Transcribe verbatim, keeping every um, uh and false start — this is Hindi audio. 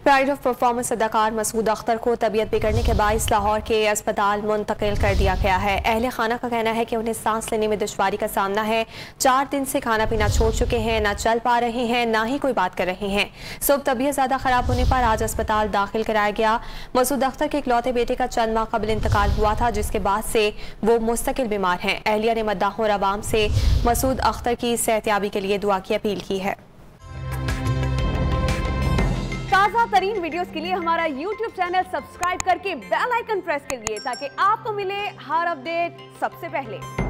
प्राइड ऑफ परफॉर्मेंस अदाकार मसूद अख्तर को तबीयत बिगड़ने के बायस लाहौर के अस्पताल मुंतकिल कर दिया गया है। अहले खाना का कहना है कि उन्हें सांस लेने में दुश्वारी का सामना है। चार दिन से खाना पीना छोड़ चुके हैं, ना चल पा रहे हैं, ना ही कोई बात कर रहे हैं। सुबह तबीयत ज़्यादा ख़राब होने पर आज अस्पताल दाखिल कराया गया। मसूद अख्तर के इकलौते बेटे का चंद माह कबल इंतकाल हुआ था, जिसके बाद से वो मुस्तकिल बीमार हैं। अहलिया ने मद्दाहों और अवाम से मसूद अख्तर की सेहतयाबी के लिए दुआ की अपील की है। ताज़ा तरीन वीडियोस के लिए हमारा यूट्यूब चैनल सब्सक्राइब करके बेल आइकन प्रेस करिए ताकि आपको मिले हर अपडेट सबसे पहले।